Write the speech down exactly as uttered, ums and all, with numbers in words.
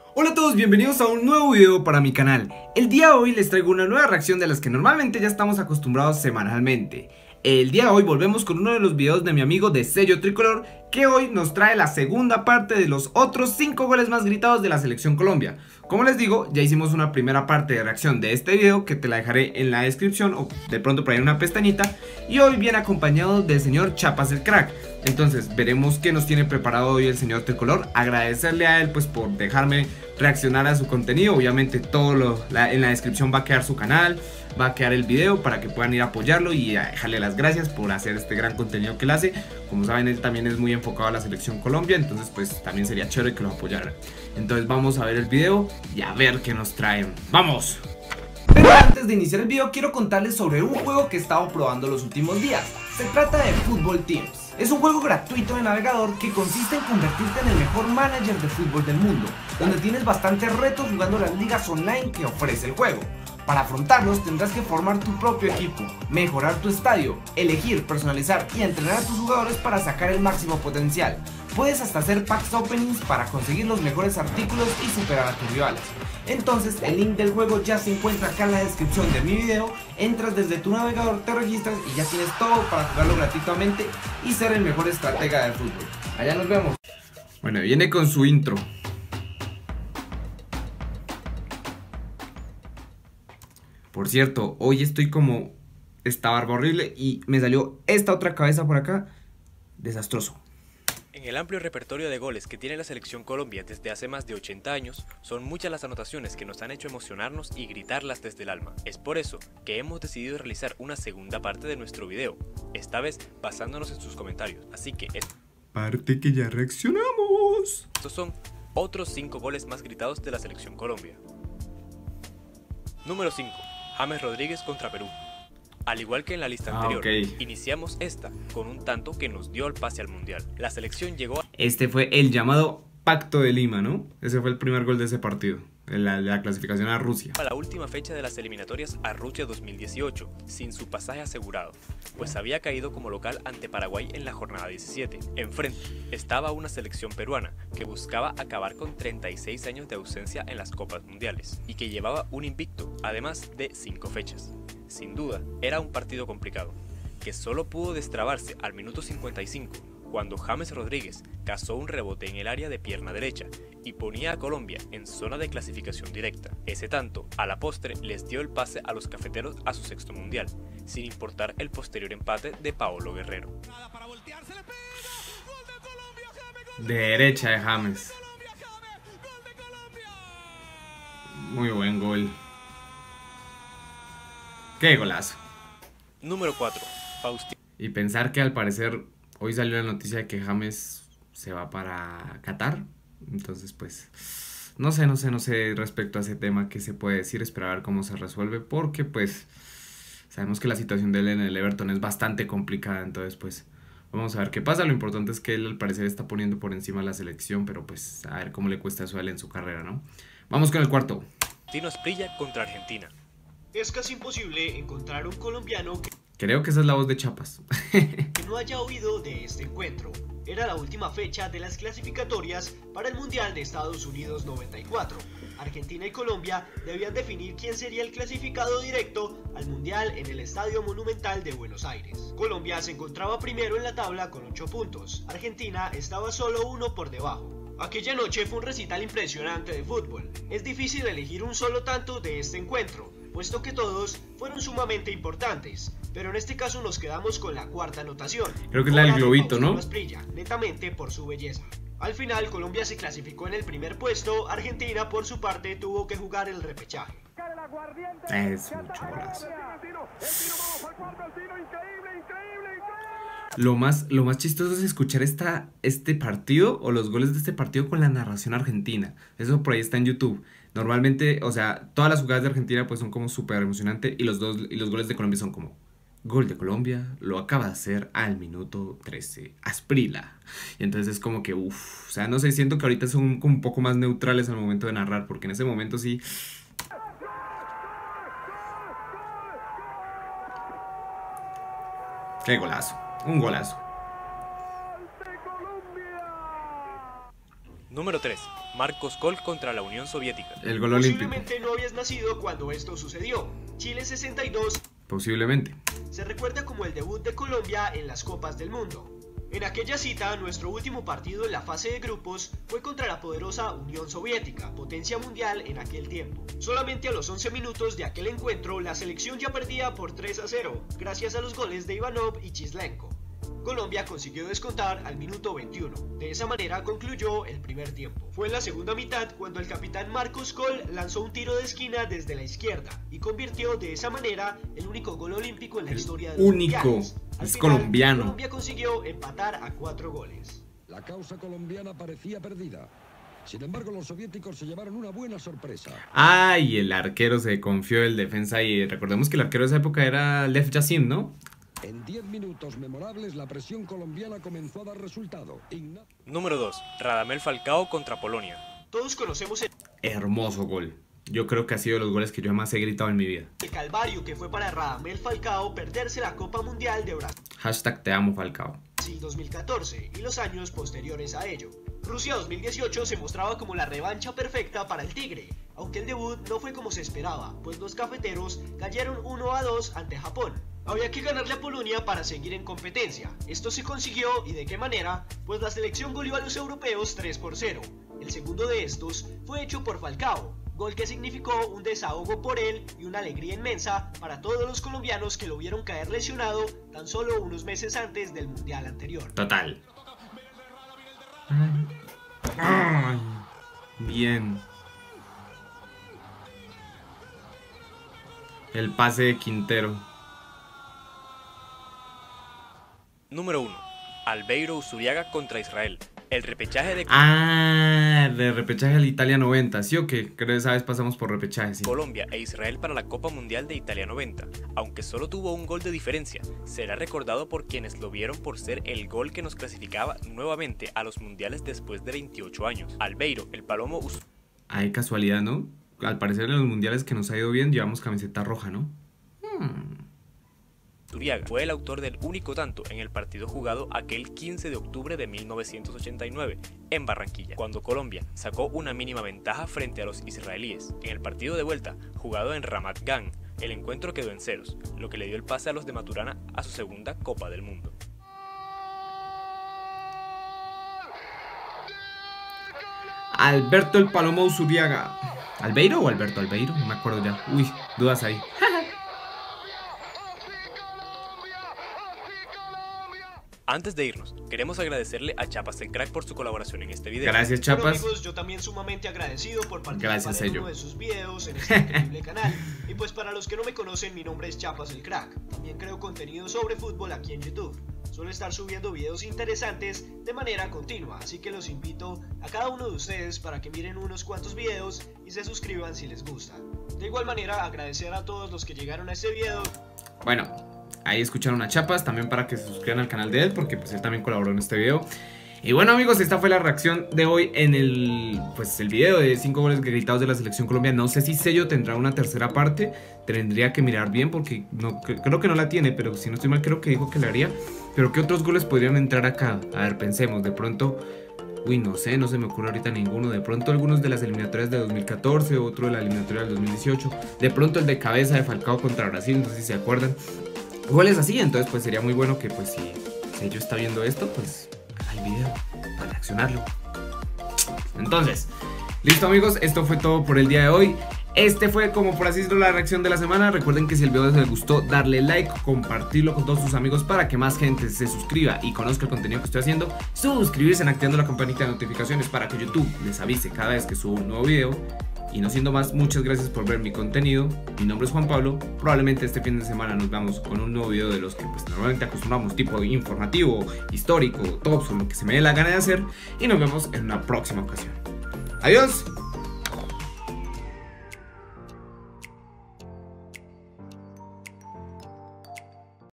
Hola a todos, bienvenidos a un nuevo video para mi canal. El día de hoy les traigo una nueva reacción de las que normalmente ya estamos acostumbrados semanalmente. El día de hoy volvemos con uno de los videos de mi amigo de Sello Tricolor, que hoy nos trae la segunda parte de los otros cinco goles más gritados de la Selección Colombia. Como les digo, ya hicimos una primera parte de reacción de este video que te la dejaré en la descripción o de pronto por ahí en una pestañita. Y hoy viene acompañado del señor Chapas el Crack. Entonces veremos qué nos tiene preparado hoy el señor Tricolor. Agradecerle a él pues por dejarme reaccionar a su contenido. Obviamente todo lo, la, en la descripción va a quedar su canal, va a quedar el video para que puedan ir a apoyarlo y a dejarle las gracias por hacer este gran contenido que él hace. Como saben, él también es muy enfocado a la Selección Colombia, entonces pues también sería chévere que lo apoyaran. Entonces vamos a ver el video y a ver qué nos traen. ¡Vamos! Pero antes de iniciar el video quiero contarles sobre un juego que he estado probando los últimos días. Se trata de Football Teams. Es un juego gratuito de navegador que consiste en convertirte en el mejor manager de fútbol del mundo, donde tienes bastantes retos jugando las ligas online que ofrece el juego. Para afrontarlos tendrás que formar tu propio equipo, mejorar tu estadio, elegir, personalizar y entrenar a tus jugadores para sacar el máximo potencial. Puedes hasta hacer packs openings para conseguir los mejores artículos y superar a tus rivales. Entonces el link del juego ya se encuentra acá en la descripción de mi video. Entras desde tu navegador, te registras y ya tienes todo para jugarlo gratuitamente y ser el mejor estratega del fútbol. Allá nos vemos. Bueno, viene con su intro. Por cierto, hoy estoy como esta barba horrible y me salió esta otra cabeza por acá. Desastroso. En el amplio repertorio de goles que tiene la Selección Colombia desde hace más de ochenta años, son muchas las anotaciones que nos han hecho emocionarnos y gritarlas desde el alma. Es por eso que hemos decidido realizar una segunda parte de nuestro video, esta vez basándonos en sus comentarios, así que es... Parte que ya reaccionamos. Estos son otros cinco goles más gritados de la Selección Colombia. Número cinco. James Rodríguez contra Perú. Al igual que en la lista Ah, anterior, okay. Iniciamos esta con un tanto que nos dio el pase al Mundial. La selección llegó a... Este fue el llamado Pacto de Lima, ¿no? Ese fue el primer gol de ese partido, en la, la clasificación a Rusia. a la última fecha de las eliminatorias a Rusia dos mil dieciocho, sin su pasaje asegurado, pues había caído como local ante Paraguay en la jornada diecisiete. Enfrente estaba una selección peruana que buscaba acabar con treinta y seis años de ausencia en las Copas Mundiales y que llevaba un invicto, además de cinco fechas. Sin duda, era un partido complicado, que solo pudo destrabarse al minuto cincuenta y cinco, cuando James Rodríguez cazó un rebote en el área de pierna derecha y ponía a Colombia en zona de clasificación directa. Ese tanto, a la postre, les dio el pase a los cafeteros a su sexto mundial, sin importar el posterior empate de Paolo Guerrero. De derecha de James. Muy buen gol. ¡Qué golazo! Número cuatro. Faustino. Y pensar que al parecer hoy salió la noticia de que James se va para Qatar. Entonces pues no sé, no sé, no sé respecto a ese tema qué se puede decir, esperar a ver cómo se resuelve, porque pues sabemos que la situación de él en el Everton es bastante complicada, entonces pues vamos a ver qué pasa. Lo importante es que él al parecer está poniendo por encima la selección, pero pues a ver cómo le cuesta eso a él en su carrera, ¿no? Vamos con el cuarto. Faustino Asprilla contra Argentina. Es casi imposible encontrar un colombiano que Creo que esa es la voz de Chapas. que no haya oído de este encuentro. Era la última fecha de las clasificatorias para el Mundial de Estados Unidos noventa y cuatro. Argentina y Colombia debían definir quién sería el clasificado directo al Mundial en el Estadio Monumental de Buenos Aires. Colombia se encontraba primero en la tabla con ocho puntos. Argentina estaba solo uno por debajo. Aquella noche fue un recital impresionante de fútbol. Es difícil elegir un solo tanto de este encuentro, puesto que todos fueron sumamente importantes, pero en este caso nos quedamos con la cuarta anotación. Creo que es la del globito, ¿no? Asprilla, netamente por su belleza. Al final Colombia se clasificó en el primer puesto. Argentina por su parte tuvo que jugar el repechaje. Es mucho golazo. Lo más, lo más chistoso es escuchar esta, este partido o los goles de este partido con la narración argentina. Eso por ahí está en YouTube. Normalmente, o sea, todas las jugadas de Argentina pues son como súper emocionantes y los, dos, y los goles de Colombia son como: gol de Colombia, lo acaba de hacer al minuto trece, Asprilla. Y entonces es como que, uff, o sea, no sé, siento que ahorita son como un poco más neutrales al momento de narrar, porque en ese momento sí... ¡Qué golazo! Un golazo. Número tres. Marcos Gol contra la Unión Soviética. El gol olímpico. Posiblemente no habías nacido cuando esto sucedió. Chile sesenta y dos Posiblemente. se recuerda como el debut de Colombia en las Copas del Mundo. En aquella cita, nuestro último partido en la fase de grupos fue contra la poderosa Unión Soviética, potencia mundial en aquel tiempo. Solamente a los once minutos de aquel encuentro, la selección ya perdía por tres a cero, gracias a los goles de Ivanov y Chislenko. Colombia consiguió descontar al minuto veintiuno. De esa manera concluyó el primer tiempo. Fue en la segunda mitad cuando el capitán Marcos Gol lanzó un tiro de esquina desde la izquierda y convirtió de esa manera el único gol olímpico en la El historia de los único. mundiales. Al Es final, colombiano. Colombia consiguió empatar a cuatro goles. La causa colombiana parecía perdida. Sin embargo, los soviéticos se llevaron una buena sorpresa. Ay, el arquero se confió el defensa y recordemos que el arquero de esa época era Lev Yashin, ¿no? En diez minutos memorables, la presión colombiana comenzó a dar resultado. Igna- Número dos. Radamel Falcao contra Polonia. Todos conocemos el Hermoso gol. Yo creo que ha sido de los goles que yo más he gritado en mi vida. calvario que fue para Radamel Falcao perderse la Copa Mundial de Brasil Hashtag te amo, Falcao. dos mil catorce y los años posteriores a ello. Rusia dos mil dieciocho se mostraba como la revancha perfecta para el Tigre, aunque el debut no fue como se esperaba, pues los cafeteros cayeron uno a dos ante Japón. Había que ganarle a Polonia para seguir en competencia. Esto se consiguió, y de qué manera, pues la selección goleó a los europeos tres por cero. El segundo de estos fue hecho por Falcao, gol que significó un desahogo por él y una alegría inmensa para todos los colombianos que lo vieron caer lesionado tan solo unos meses antes del mundial anterior. Total. Ay, bien. El pase de Quintero. Número uno. Albeiro Usuriaga contra Israel. El repechaje de Ah, de repechaje al Italia noventa, ¿sí o qué? Creo que esa vez pasamos por repechaje, sí. Colombia e Israel para la Copa Mundial de Italia noventa. Aunque solo tuvo un gol de diferencia, será recordado por quienes lo vieron por ser el gol que nos clasificaba nuevamente a los mundiales después de veintiocho años. Albeiro, el Palomo Us Hay casualidad, ¿no? Al parecer en los mundiales que nos ha ido bien llevamos camiseta roja, ¿no? Hmm. Usuriaga fue el autor del único tanto en el partido jugado aquel quince de octubre de mil novecientos ochenta y nueve en Barranquilla, cuando Colombia sacó una mínima ventaja frente a los israelíes. En el partido de vuelta, jugado en Ramat Gan, el encuentro quedó en ceros, lo que le dio el pase a los de Maturana a su segunda Copa del Mundo. Alberto el Palomo Usuriaga. ¿Albeiro o Alberto Albeiro? No me acuerdo ya. Uy, dudas ahí. Antes de irnos, queremos agradecerle a Chapas el Crack por su colaboración en este video. Gracias, Bueno, Chapas. amigos, yo también sumamente agradecido por participar Gracias, en Sello. uno de sus videos en este increíble canal. Y pues para los que no me conocen, mi nombre es Chapas el Crack. También creo contenido sobre fútbol aquí en YouTube. Suelo estar subiendo videos interesantes de manera continua, así que los invito a cada uno de ustedes para que miren unos cuantos videos y se suscriban si les gusta. De igual manera, agradecer a todos los que llegaron a este video. Bueno, ahí escucharon a Chapas, también para que se suscriban al canal de él, porque pues él también colaboró en este video. Y bueno, amigos, esta fue la reacción de hoy en el pues el video de cinco goles gritados de la selección colombiana. No sé si Sello tendrá una tercera parte, tendría que mirar bien porque no, creo que no la tiene, pero si no estoy mal creo que dijo que la haría. Pero ¿qué otros goles podrían entrar acá? A ver, pensemos, de pronto... Uy, no sé, no se me ocurre ahorita ninguno. De pronto algunos de las eliminatorias de dos mil catorce, otro de la eliminatoria del dos mil dieciocho. De pronto el de cabeza de Falcao contra Brasil, no sé si se acuerdan. Goles así, entonces pues sería muy bueno que pues si Sello está viendo esto, pues haga el video para reaccionarlo. Entonces, listo amigos, esto fue todo por el día de hoy. Este fue, como por así decirlo, la reacción de la semana. Recuerden que si el video les gustó, darle like, compartirlo con todos sus amigos para que más gente se suscriba y conozca el contenido que estoy haciendo. Suscribirse activando la campanita de notificaciones para que YouTube les avise cada vez que subo un nuevo video. Y no siendo más, muchas gracias por ver mi contenido. Mi nombre es Juan Pablo. Probablemente este fin de semana nos vamos con un nuevo video de los que pues normalmente acostumbramos, tipo informativo, histórico, tops o lo que se me dé la gana de hacer. Y nos vemos en una próxima ocasión. Adiós.